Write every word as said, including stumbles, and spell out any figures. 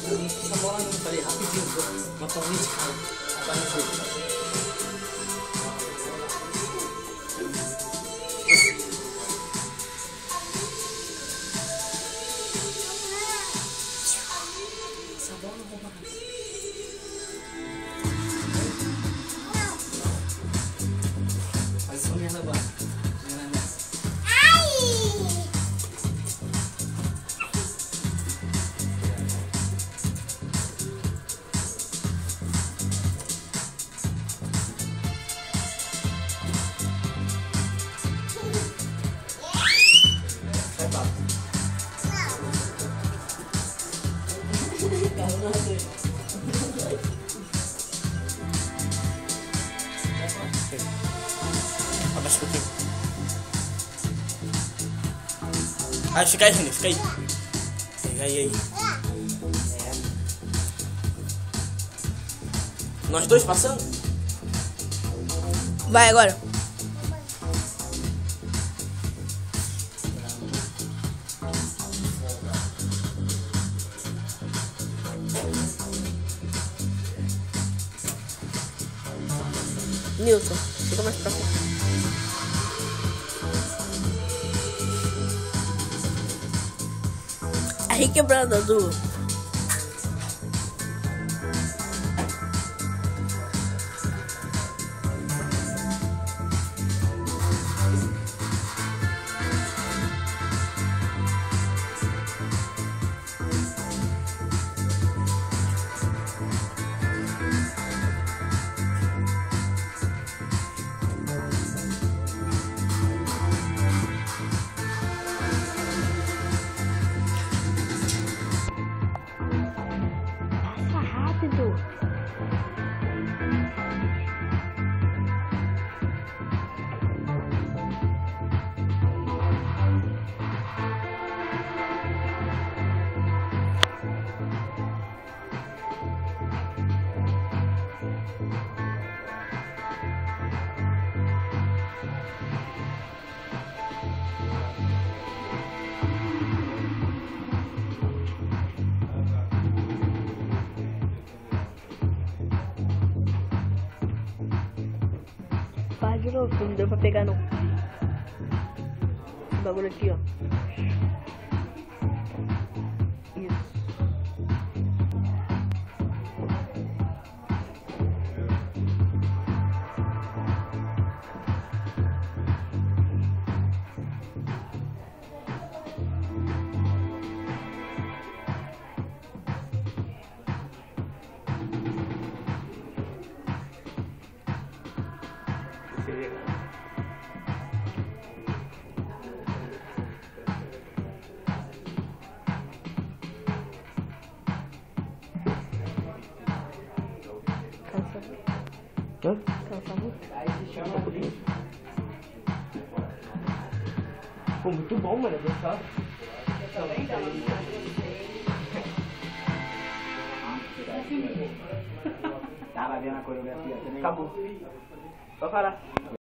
Essa bola não, falei rapidinho, vou matar um de cara. Apareceu. Essa bola não vou matar. Faz só minha agora. Abaixa um pouquinho. Ah, fica aí, Renan, fica aí. Pega aí, aí. É. Nós dois passando? Vai agora. Nilson, fica mais pra cá. Aí quebrando azul. Rápido. Faz de novo, não deu pra pegar não. Esse bagulho aqui, ó. Isso. Hã? Cansa muito. Pô, muito bom, mano. Gostar. Tava vendo a coreografia também. Acabou. Vai parar.